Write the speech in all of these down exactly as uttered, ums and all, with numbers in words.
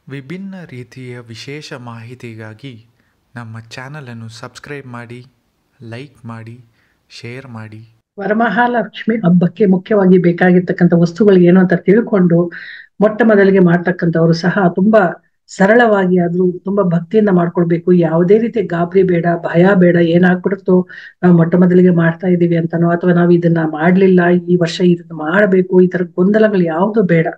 ವಿಭಿನ್ನ ರೀತಿಯ ವಿಶೇಷ ಮಾಹಿತಿಗಾಗಿ ನಮ್ಮ ಚಾನಲನ್ನು ಸಬ್ಸ್ಕ್ರೈಬ್ ಮಾಡಿ, ಲೈಕ್ ಮಾಡಿ, ಶೇರ್ ಮಾಡಿ. ವರಮಹಾಲಕ್ಷ್ಮಿ ಹಬ್ಬಕ್ಕೆ ಮುಖ್ಯವಾಗಿ ಬೇಕಾಗಿರ್ತಕ್ಕಂಥ ವಸ್ತುಗಳು ಏನು ಅಂತ ತಿಳ್ಕೊಂಡು ಮೊಟ್ಟ ಮೊದಲಿಗೆ ಮಾಡ್ತಕ್ಕಂಥವ್ರು ಸಹ ತುಂಬಾ ಸರಳವಾಗಿ ಆದ್ರೂ ತುಂಬಾ ಭಕ್ತಿಯಿಂದ ಮಾಡ್ಕೊಳ್ಬೇಕು. ಯಾವುದೇ ರೀತಿ ಗಾಬರಿ ಬೇಡ, ಭಯ ಬೇಡ. ಏನಾಗ್ಬಿಡುತ್ತೋ ನಾವು ಮೊಟ್ಟ ಮೊದಲಿಗೆ ಮಾಡ್ತಾ ಇದೀವಿ ಅಂತನೋ ಅಥವಾ ನಾವು ಇದನ್ನ ಮಾಡ್ಲಿಲ್ಲ, ಈ ವರ್ಷ ಇದನ್ನ ಮಾಡ್ಬೇಕು, ಈ ತರ ಗೊಂದಲಗಳು ಯಾವುದು ಬೇಡ,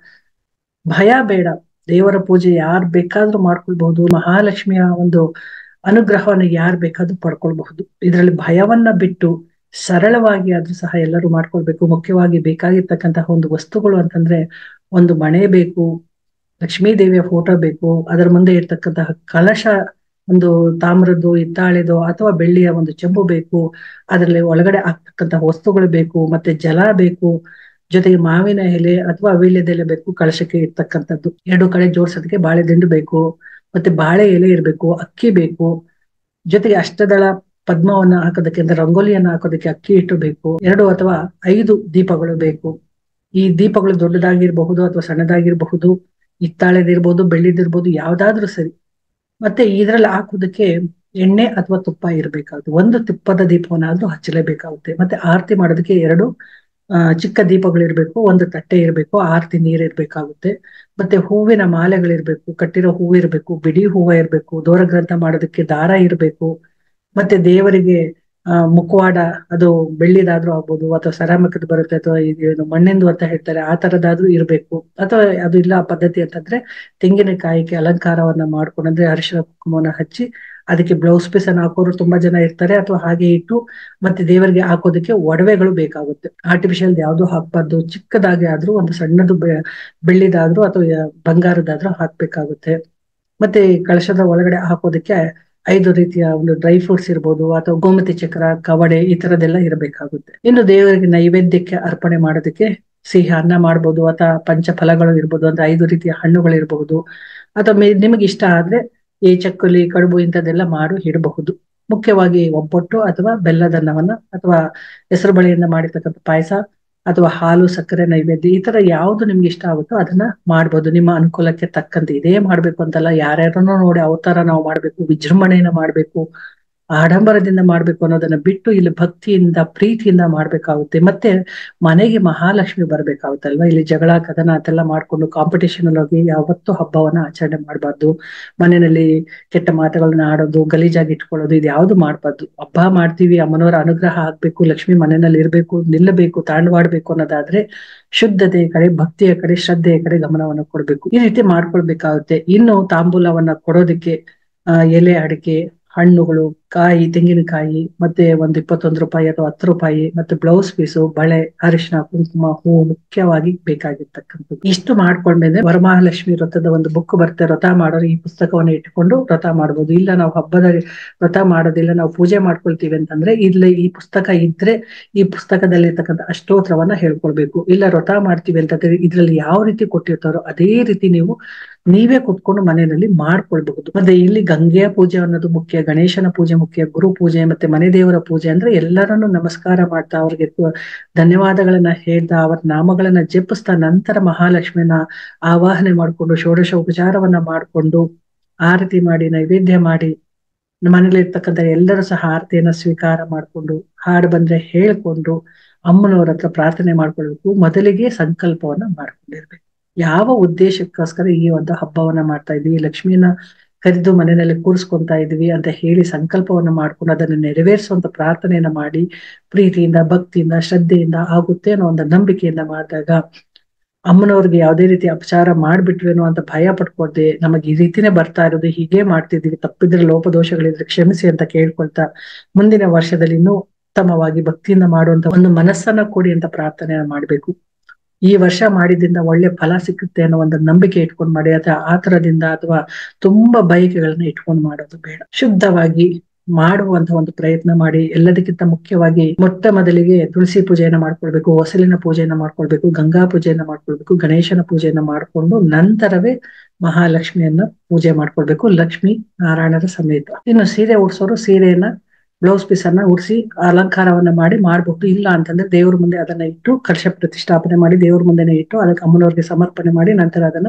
ಭಯ ಬೇಡ. ದೇವರ ಪೂಜೆ ಯಾರು ಬೇಕಾದ್ರೂ ಮಾಡ್ಕೊಳ್ಬಹುದು. ಮಹಾಲಕ್ಷ್ಮಿಯ ಒಂದು ಅನುಗ್ರಹವನ್ನು ಯಾರು ಬೇಕಾದ್ರೂ ಪಡ್ಕೊಳ್ಬಹುದು. ಇದರಲ್ಲಿ ಭಯವನ್ನ ಬಿಟ್ಟು ಸರಳವಾಗಿ ಆದ್ರೂ ಸಹ ಎಲ್ಲರೂ ಮಾಡ್ಕೊಳ್ಬೇಕು. ಮುಖ್ಯವಾಗಿ ಬೇಕಾಗಿರ್ತಕ್ಕಂತಹ ಒಂದು ವಸ್ತುಗಳು ಅಂತಂದ್ರೆ ಒಂದು ಮಣೆ ಬೇಕು, ಲಕ್ಷ್ಮೀ ದೇವಿಯ ಫೋಟೋ ಬೇಕು, ಅದರ ಮುಂದೆ ಇರ್ತಕ್ಕಂತಹ ಕಲಶ ಒಂದು ತಾಮ್ರದ್ದು, ಹಿತ್ತಾಳೆದು ಅಥವಾ ಬೆಳ್ಳಿಯ ಒಂದು ಚೆಂಬು ಬೇಕು, ಅದರಲ್ಲಿ ಒಳಗಡೆ ಆಗ್ತಕ್ಕಂತಹ ವಸ್ತುಗಳು ಬೇಕು, ಮತ್ತೆ ಜಲ ಬೇಕು, ಜೊತೆಗೆ ಮಾವಿನ ಎಲೆ ಅಥವಾ ವೀಳ್ಯದೆಲೆ ಬೇಕು ಕಳಶಕ್ಕೆ ಇರ್ತಕ್ಕಂಥದ್ದು. ಎರಡು ಕಡೆ ಜೋಡ್ಸೋದಕ್ಕೆ ಬಾಳೆದಿಂಡು ಬೇಕು, ಮತ್ತೆ ಬಾಳೆ ಎಲೆ ಇರ್ಬೇಕು, ಅಕ್ಕಿ ಬೇಕು, ಜೊತೆಗೆ ಅಷ್ಟದಳ ಪದ್ಮವನ್ನ ಹಾಕೋದಕ್ಕೆ ಅಂದ್ರೆ ರಂಗೋಲಿಯನ್ನ ಹಾಕೋದಕ್ಕೆ ಅಕ್ಕಿ ಹಿಟ್ಟು ಬೇಕು, ಎರಡು ಅಥವಾ ಐದು ದೀಪಗಳು ಬೇಕು. ಈ ದೀಪಗಳು ದೊಡ್ಡದಾಗಿರ್ಬಹುದು ಅಥವಾ ಸಣ್ಣದಾಗಿರ್ಬಹುದು, ಹಿತ್ತಾಳೆದಿರ್ಬೋದು, ಬೆಳ್ಳಿದಿರ್ಬೋದು, ಯಾವ್ದಾದ್ರೂ ಸರಿ. ಮತ್ತೆ ಇದ್ರಲ್ಲಿ ಹಾಕೋದಕ್ಕೆ ಎಣ್ಣೆ ಅಥವಾ ತುಪ್ಪ ಇರ್ಬೇಕಾಗುತ್ತೆ. ಒಂದು ತುಪ್ಪದ ದೀಪವನ್ನಾದ್ರೂ ಹಚ್ಚಲೇಬೇಕಾಗುತ್ತೆ. ಮತ್ತೆ ಆರತಿ ಮಾಡೋದಕ್ಕೆ ಎರಡು ಅಹ್ ಚಿಕ್ಕ ದೀಪಗಳಿರ್ಬೇಕು, ಒಂದು ತಟ್ಟೆ ಇರ್ಬೇಕು, ಆರತಿ ನೀರ್ ಇರ್ಬೇಕಾಗುತ್ತೆ. ಮತ್ತೆ ಹೂವಿನ ಮಾಲೆಗಳಿರ್ಬೇಕು, ಕಟ್ಟಿರೋ ಹೂವು ಇರ್ಬೇಕು, ಬಿಡಿ ಹೂವ ಇರ್ಬೇಕು, ದೂರ ಗ್ರಂಥ ಮಾಡೋದಕ್ಕೆ ದಾರ ಇರ್ಬೇಕು. ಮತ್ತೆ ದೇವರಿಗೆ ಅಹ್ ಮುಖವಾಡ, ಅದು ಬೆಳ್ಳಿದಾದ್ರೂ ಆಗ್ಬೋದು ಅಥವಾ ಸೆರಾಮಿಕ್ ಬರುತ್ತೆ ಅಥವಾ ಇದು ಮಣ್ಣಿಂದು ಅಂತ ಹೇಳ್ತಾರೆ, ಆ ತರದಾದ್ರೂ ಇರ್ಬೇಕು. ಅಥವಾ ಅದು ಇಲ್ಲ ಪದ್ಧತಿ ಅಂತಂದ್ರೆ ತೆಂಗಿನಕಾಯಿಗೆ ಅಲಂಕಾರವನ್ನ ಮಾಡ್ಕೊಂಡು ಅಂದ್ರೆ ಅರಿಶಿನ ಕುಂಕುಮವನ್ನ ಹಚ್ಚಿ ಅದಕ್ಕೆ ಬ್ಲೌಸ್ ಪೀಸ್ ಅನ್ನ ಹಾಕೋರು ತುಂಬಾ ಜನ ಇರ್ತಾರೆ. ಅಥವಾ ಹಾಗೆ ಇಟ್ಟು ಮತ್ತೆ ದೇವರಿಗೆ ಹಾಕೋದಕ್ಕೆ ಒಡವೆಗಳು ಬೇಕಾಗುತ್ತೆ. ಆರ್ಟಿಫಿಷಿಯಲ್ ಯಾವ್ದು ಹಾಕ್ಬಾರ್ದು. ಚಿಕ್ಕದಾಗಿ ಆದ್ರೂ ಒಂದು ಸಣ್ಣದು ಬೆಳ್ಳಿದಾದ್ರೂ ಅಥವಾ ಬಂಗಾರದಾದ್ರೂ ಹಾಕ್ಬೇಕಾಗುತ್ತೆ. ಮತ್ತೆ ಕಳಶದ ಒಳಗಡೆ ಹಾಕೋದಕ್ಕೆ ಐದು ರೀತಿಯ ಒಂದು ಡ್ರೈ ಫ್ರೂಟ್ಸ್ ಇರ್ಬೋದು ಅಥವಾ ಗೋಮತಿ ಚಕ್ರ, ಕವಡೆ, ಈ ತರದೆಲ್ಲ ಇರಬೇಕಾಗುತ್ತೆ. ಇನ್ನು ದೇವರಿಗೆ ನೈವೇದ್ಯಕ್ಕೆ ಅರ್ಪಣೆ ಮಾಡೋದಕ್ಕೆ ಸಿಹಿ ಅನ್ನ ಮಾಡ್ಬೋದು ಅಥವಾ ಪಂಚಫಲಗಳು ಇರ್ಬೋದು, ಅಂದ್ರೆ ಐದು ರೀತಿಯ ಹಣ್ಣುಗಳು ಇರಬಹುದು. ಅಥವಾ ನಿಮಗೆ ಇಷ್ಟ ಆದ್ರೆ ಈ ಚಕ್ಕುಲಿ, ಕಡುಬು ಇಂಥದ್ದೆಲ್ಲ ಮಾಡು ಇಡಬಹುದು. ಮುಖ್ಯವಾಗಿ ಒಬ್ಬಟ್ಟು ಅಥವಾ ಬೆಲ್ಲದನ್ನವನ್ನ ಅಥವಾ ಹೆಸರು ಬಳೆಯಿಂದ ಮಾಡಿರ್ತಕ್ಕಂಥ ಪಾಯಸ ಅಥವಾ ಹಾಲು ಸಕ್ಕರೆ ನೈವೇದ್ಯ, ಈ ತರ ಯಾವ್ದು ನಿಮ್ಗೆ ಇಷ್ಟ ಆಗುತ್ತೋ ಅದನ್ನ ಮಾಡ್ಬೋದು ನಿಮ್ಮ ಅನುಕೂಲಕ್ಕೆ ತಕ್ಕಂತೆ. ಇದೇ ಮಾಡ್ಬೇಕು ಅಂತಲ್ಲ, ಯಾರ್ಯಾರನ್ನೋ ನೋಡಿ ಅವತಾರ ನಾವು ಮಾಡ್ಬೇಕು, ವಿಜೃಂಭಣೆಯನ್ನ ಮಾಡ್ಬೇಕು, ಆಡಂಬರದಿಂದ ಮಾಡ್ಬೇಕು ಅನ್ನೋದನ್ನ ಬಿಟ್ಟು ಇಲ್ಲಿ ಭಕ್ತಿಯಿಂದ ಪ್ರೀತಿಯಿಂದ ಮಾಡ್ಬೇಕಾಗುತ್ತೆ. ಮತ್ತೆ ಮನೆಗೆ ಮಹಾಲಕ್ಷ್ಮಿ ಬರ್ಬೇಕಾಗುತ್ತಲ್ವಾ. ಇಲ್ಲಿ ಜಗಳ ಕದನ ಅಂತೆಲ್ಲ ಮಾಡ್ಕೊಂಡು ಕಾಂಪಿಟೇಷನ್ ಅಲ್ಲಿ ಹೋಗಿ ಯಾವತ್ತೂ ಹಬ್ಬವನ್ನ ಆಚರಣೆ ಮಾಡ್ಬಾರ್ದು. ಮನೆಯಲ್ಲಿ ಕೆಟ್ಟ ಮಾತುಗಳನ್ನ ಆಡೋದು, ಗಲೀಜಾಗಿ ಇಟ್ಕೊಳ್ಳೋದು, ಇದು ಯಾವ್ದು ಮಾಡ್ಬಾರ್ದು. ಹಬ್ಬ ಮಾಡ್ತೀವಿ, ಅಮ್ಮನವರ ಅನುಗ್ರಹ ಆಗ್ಬೇಕು, ಲಕ್ಷ್ಮಿ ಮನೆಯಲ್ಲಿ ಇರ್ಬೇಕು, ನಿಲ್ಲಬೇಕು, ತಾಂಡವಾಡ್ಬೇಕು ಅನ್ನೋದಾದ್ರೆ ಶುದ್ಧತೆಯ ಕಡೆ, ಭಕ್ತಿಯ ಕಡೆ, ಶ್ರದ್ಧೆಯ ಕಡೆ ಗಮನವನ್ನು ಕೊಡ್ಬೇಕು. ಈ ರೀತಿ ಮಾಡ್ಕೊಳ್ಬೇಕಾಗುತ್ತೆ. ಇನ್ನು ತಾಂಬೂಲವನ್ನ ಕೊಡೋದಕ್ಕೆ ಅಹ್ ಎಲೆ, ಅಡಿಕೆ, ಹಣ್ಣುಗಳು, ಕಾಯಿ, ತೆಂಗಿನಕಾಯಿ, ಮತ್ತೆ ಒಂದು ಇಪ್ಪತ್ತೊಂದು ರೂಪಾಯಿ ಅಥವಾ ಹತ್ತು ರೂಪಾಯಿ, ಮತ್ತೆ ಬ್ಲೌಸ್ ಪೀಸು, ಬಳೆ, ಅರಿಶಿನ, ಕುಂಕುಮ, ಹೂವು ಮುಖ್ಯವಾಗಿ ಬೇಕಾಗಿರ್ತಕ್ಕಂಥದ್ದು. ಇಷ್ಟು ಮಾಡ್ಕೊಂಡ್ಮೇಲೆ ವರಮಹಾಲಕ್ಷ್ಮಿ ವ್ರತದ ಒಂದು ಬುಕ್ ಬರುತ್ತೆ. ವ್ರತ ಮಾಡೋರು ಈ ಪುಸ್ತಕವನ್ನು ಇಟ್ಕೊಂಡು ವ್ರತ ಮಾಡ್ಬೋದು. ಇಲ್ಲ ನಾವು ಹಬ್ಬದ ವ್ರತ ಮಾಡೋದಿಲ್ಲ, ನಾವು ಪೂಜೆ ಮಾಡ್ಕೊಳ್ತೀವಿ ಅಂತಂದ್ರೆ ಇಲ್ಲಿ ಈ ಪುಸ್ತಕ ಇದ್ರೆ ಈ ಪುಸ್ತಕದಲ್ಲಿ ಇರ್ತಕ್ಕಂಥ ಅಷ್ಟೋತ್ರವನ್ನ ಹೇಳ್ಕೊಳ್ಬೇಕು. ಇಲ್ಲ ವ್ರತ ಮಾಡ್ತೀವಿ ಅಂತಂದ್ರೆ ಇದ್ರಲ್ಲಿ ಯಾವ ರೀತಿ ಕೊಟ್ಟಿರ್ತಾರೋ ಅದೇ ರೀತಿ ನೀವು ನೀವೇ ಕುತ್ಕೊಂಡು ಮನೆಯಲ್ಲಿ ಮಾಡ್ಕೊಳ್ಬಹುದು. ಮತ್ತೆ ಇಲ್ಲಿ ಗಂಗೆಯ ಪೂಜೆ ಅನ್ನೋದು ಮುಖ್ಯ, ಗಣೇಶನ ಪೂಜೆ ಮುಖ್ಯ, ಗುರು ಪೂಜೆ, ಮತ್ತೆ ಮನೆ ದೇವರ ಪೂಜೆ. ಅಂದ್ರೆ ಎಲ್ಲರನ್ನು ನಮಸ್ಕಾರ ಮಾಡ್ತಾ ಅವ್ರಿಗೆ ಧನ್ಯವಾದಗಳನ್ನ ಹೇಳ್ತಾ ಅವರ ನಾಮಗಳನ್ನ ಜಪಿಸ್ತಾ ನಂತರ ಮಹಾಲಕ್ಷ್ಮಿನ ಆವಾಹನೆ ಮಾಡ್ಕೊಂಡು ಷೋಡಶ ಉಪಚಾರವನ್ನ ಮಾಡ್ಕೊಂಡು ಆರತಿ ಮಾಡಿ ನೈವೇದ್ಯ ಮಾಡಿ ಮನೇಲಿ ಇರ್ತಕ್ಕಂಥ ಎಲ್ಲರೂ ಸಹ ಆರತಿಯನ್ನ ಸ್ವೀಕಾರ ಮಾಡ್ಕೊಂಡು ಹಾಡು ಬಂದ್ರೆ ಹೇಳ್ಕೊಂಡು ಅಮ್ಮನವ್ರ ಹತ್ರ ಪ್ರಾರ್ಥನೆ ಮಾಡ್ಕೊಳ್ಬೇಕು. ಮೊದಲಿಗೆ ಸಂಕಲ್ಪವನ್ನ ಮಾಡ್ಕೊಂಡಿರ್ಬೇಕು. ಯಾವ ಉದ್ದೇಶಕ್ಕೋಸ್ಕರ ಈ ಒಂದು ಹಬ್ಬವನ್ನ ಮಾಡ್ತಾ ಇದೀವಿ, ಲಕ್ಷ್ಮಿಯನ್ನ ಕರೆದು ಮನೆಯಲ್ಲಿ ಕೂರಿಸ್ಕೊಂತಾ ಇದೀವಿ ಅಂತ ಹೇಳಿ ಸಂಕಲ್ಪವನ್ನ ಮಾಡ್ಕೊಂಡು ಅದನ್ನ ನೆರವೇರಿಸುವಂತ ಪ್ರಾರ್ಥನೆಯನ್ನ ಮಾಡಿ ಪ್ರೀತಿಯಿಂದ, ಭಕ್ತಿಯಿಂದ, ಶ್ರದ್ಧೆಯಿಂದ ಆಗುತ್ತೆ ಅನ್ನೋ ಒಂದು ನಂಬಿಕೆಯಿಂದ ಮಾಡಿದಾಗ ಅಮ್ಮನವ್ರಿಗೆ ಯಾವುದೇ ರೀತಿ ಅಪಚಾರ ಮಾಡ್ಬಿಟ್ವೇನೋ ಅಂತ ಭಯ ಪಡ್ಕೊಳ್ದೆ, ನಮಗೆ ಈ ರೀತಿನೇ ಬರ್ತಾ ಇರೋದು, ಹೀಗೆ ಮಾಡ್ತಿದೀವಿ, ತಪ್ಪಿದ್ರೆ ಲೋಪದೋಷಗಳಿದ್ರೆ ಕ್ಷಮಿಸಿ ಅಂತ ಕೇಳ್ಕೊಳ್ತಾ ಮುಂದಿನ ವರ್ಷದಲ್ಲಿ ಇನ್ನೂ ಉತ್ತಮವಾಗಿ ಭಕ್ತಿಯಿಂದ ಮಾಡುವಂತ ಒಂದು ಮನಸ್ಸನ್ನ ಕೊಡಿ ಅಂತ ಪ್ರಾರ್ಥನೆ ಮಾಡ್ಬೇಕು. ಈ ವರ್ಷ ಮಾಡಿದ್ರಿಂದ ಒಳ್ಳೆ ಫಲ ಸಿಕ್ಕುತ್ತೆ ಅನ್ನೋ ಒಂದು ನಂಬಿಕೆ ಇಟ್ಕೊಂಡು ಮಾಡಿ. ಅಥವಾ ಆತರದಿಂದ ಅಥವಾ ತುಂಬಾ ಬಯಕೆಗಳನ್ನ ಇಟ್ಕೊಂಡು ಮಾಡೋದು ಬೇಡ. ಶುದ್ಧವಾಗಿ ಮಾಡುವಂತ ಒಂದು ಪ್ರಯತ್ನ ಮಾಡಿ. ಎಲ್ಲದಕ್ಕಿಂತ ಮುಖ್ಯವಾಗಿ ಮೊಟ್ಟ ಮೊದಲಿಗೆ ತುಳಸಿ ಪೂಜೆಯನ್ನ ಮಾಡ್ಕೊಳ್ಬೇಕು, ಹೊಸಲಿನ ಪೂಜೆಯನ್ನ ಮಾಡ್ಕೊಳ್ಬೇಕು, ಗಂಗಾ ಪೂಜೆಯನ್ನ ಮಾಡ್ಕೊಳ್ಬೇಕು, ಗಣೇಶನ ಪೂಜೆಯನ್ನ ಮಾಡ್ಕೊಂಡು ನಂತರವೇ ಮಹಾಲಕ್ಷ್ಮಿಯನ್ನ ಪೂಜೆ ಮಾಡ್ಕೊಳ್ಬೇಕು, ಲಕ್ಷ್ಮೀ ನಾರಾಯಣರ ಸಮೇತ. ಇನ್ನು ಸೀರೆ ಉಡ್ಸೋರು ಸೀರೆಯನ್ನ ಬ್ಲೌಸ್ ಪೀಸ್ ಅನ್ನ ಉಡಿಸಿ ಅಲಂಕಾರವನ್ನ ಮಾಡಿ ಮಾಡ್ಬಹುದು. ಇಲ್ಲ ಅಂತಂದ್ರೆ ದೇವ್ರ ಮುಂದೆ ಅದನ್ನ ಇಟ್ಟು ಕಲಶ ಪ್ರತಿಷ್ಠಾಪನೆ ಮಾಡಿ ದೇವ್ರ ಮುಂದೆನೆ ಇಟ್ಟು ಅದಕ್ಕೆ ಅಮ್ಮನವ್ರಿಗೆ ಸಮರ್ಪಣೆ ಮಾಡಿ ನಂತರ ಅದನ್ನ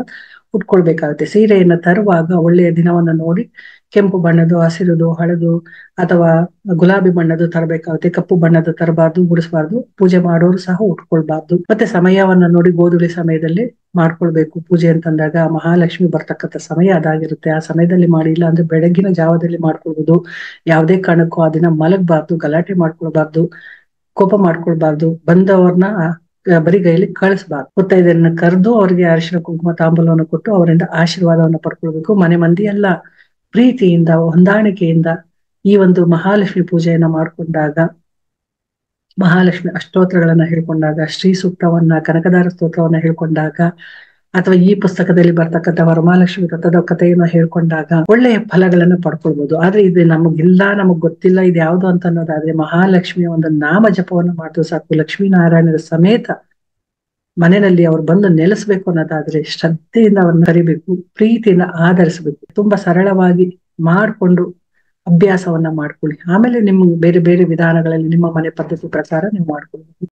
ಉಟ್ಕೊಳ್ಬೇಕಾಗುತ್ತೆ. ಸೀರೆಯನ್ನ ತರುವಾಗ ಒಳ್ಳೆಯ ದಿನವನ್ನ ನೋಡಿ ಕೆಂಪು ಬಣ್ಣದ್ದು, ಹಸಿರುದು, ಹಳದು ಅಥವಾ ಗುಲಾಬಿ ಬಣ್ಣದ್ದು ತರಬೇಕಾಗುತ್ತೆ. ಕಪ್ಪು ಬಣ್ಣದ್ದು ತರಬಾರ್ದು, ಉಡಿಸಬಾರ್ದು. ಪೂಜೆ ಮಾಡೋರು ಸಹ ಉಟ್ಕೊಳ್ಬಾರ್ದು. ಮತ್ತೆ ಸಮಯವನ್ನ ನೋಡಿ ಗೋಧೂಳಿ ಸಮಯದಲ್ಲಿ ಮಾಡ್ಕೊಳ್ಬೇಕು. ಪೂಜೆ ಅಂತಂದಾಗ ಮಹಾಲಕ್ಷ್ಮಿ ಬರ್ತಕ್ಕಂಥ ಸಮಯ ಅದಾಗಿರುತ್ತೆ. ಆ ಸಮಯದಲ್ಲಿ ಮಾಡಿ, ಇಲ್ಲ ಅಂದ್ರೆ ಬೆಳಗಿನ ಜಾವದಲ್ಲಿ ಮಾಡ್ಕೊಳ್ಬಹುದು. ಯಾವುದೇ ಕಾರಣಕ್ಕೂ ಆ ದಿನ ಮಲಗಬಾರ್ದು, ಗಲಾಟೆ ಮಾಡ್ಕೊಳ್ಬಾರ್ದು, ಕೋಪ ಮಾಡ್ಕೊಳ್ಬಾರ್ದು. ಬಂದವ್ರನ್ನ ಬರಿಗೈಲಿ ಕಳಿಸ್ಬಾರ್ದು. ಮುತ್ತೈದೆಯರನ್ನ ಕರೆದು ಅವರಿಗೆ ಅರಿಶಿನ ಕುಂಕುಮ ತಾಂಬೂಲವನ್ನು ಕೊಟ್ಟು ಅವರಿಂದ ಆಶೀರ್ವಾದವನ್ನು ಪಡ್ಕೊಳ್ಬೇಕು. ಮನೆ ಮಂದಿ ಎಲ್ಲ ಪ್ರೀತಿಯಿಂದ ಹೊಂದಾಣಿಕೆಯಿಂದ ಈ ಒಂದು ಮಹಾಲಕ್ಷ್ಮಿ ಪೂಜೆಯನ್ನ ಮಾಡ್ಕೊಂಡಾಗ, ಮಹಾಲಕ್ಷ್ಮಿ ಅಷ್ಟೋತ್ರಗಳನ್ನ ಹೇಳ್ಕೊಂಡಾಗ, ಶ್ರೀ ಸೂಕ್ತವನ್ನ, ಕನಕದಾರ ಸ್ತೋತ್ರವನ್ನ ಹೇಳ್ಕೊಂಡಾಗ, ಅಥವಾ ಈ ಪುಸ್ತಕದಲ್ಲಿ ಬರ್ತಕ್ಕಂಥ ವರಮಹಾಲಕ್ಷ್ಮಿ ವ್ರತದ ಕಥೆಯನ್ನು ಹೇಳ್ಕೊಂಡಾಗ ಒಳ್ಳೆಯ ಫಲಗಳನ್ನ ಪಡ್ಕೊಳ್ಬಹುದು. ಆದ್ರೆ ಇದು ನಮಗಿಲ್ಲ, ನಮಗ್ ಗೊತ್ತಿಲ್ಲ ಇದು ಯಾವ್ದು ಅಂತ ಅನ್ನೋದಾದ್ರೆ, ಮಹಾಲಕ್ಷ್ಮಿಯ ಒಂದು ನಾಮ ಜಪವನ್ನು ಮಾಡಿದ್ರು ಸಾಕು. ಲಕ್ಷ್ಮೀನಾರಾಯಣರ ಸಮೇತ ಮನೆಯಲ್ಲಿ ಅವ್ರು ಬಂದು ನೆಲೆಸ್ಬೇಕು ಅನ್ನೋದಾದ್ರೆ ಶ್ರದ್ಧೆಯಿಂದ ಅವ್ರನ್ನ ಕರಿಬೇಕು, ಪ್ರೀತಿಯಿಂದ ಆಧರಿಸ್ಬೇಕು. ತುಂಬಾ ಸರಳವಾಗಿ ಮಾಡ್ಕೊಂಡು ಅಭ್ಯಾಸವನ್ನ ಮಾಡ್ಕೊಳ್ಳಿ. ಆಮೇಲೆ ನಿಮ್ಗೆ ಬೇರೆ ಬೇರೆ ವಿಧಾನಗಳಲ್ಲಿ ನಿಮ್ಮ ಮನೆ ಪದ್ಧತಿ ಪ್ರಕಾರ ನೀವು ಮಾಡ್ಕೊಳ್ಬೇಕು.